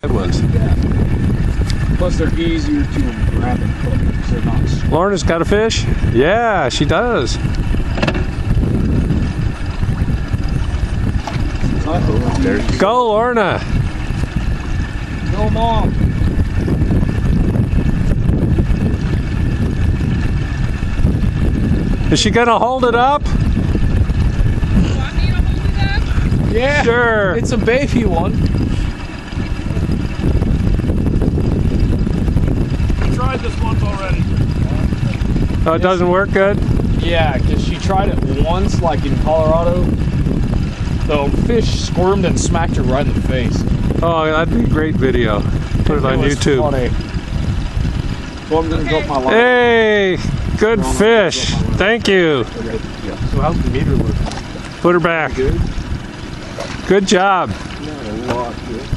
ones. Yeah. Plus they're easier to grab and cook because they're not strong. Lorna's got a fish? Yeah, she does. Go, Lorna. Go, Mom. Is she gonna hold it up? Want me to hold it up? Yeah. Sure. It's a baby one. I tried this once already. Oh, it doesn't work good? Yeah, because she tried it once, like in Colorado. The fish squirmed and smacked her right in the face. Oh, that'd be a great video. Put it on YouTube. Funny. Well, I'm gonna go up my line. Hey, good fish. Thank you. So how's the meter working? Put her back. Good. Good job. Not a lot good.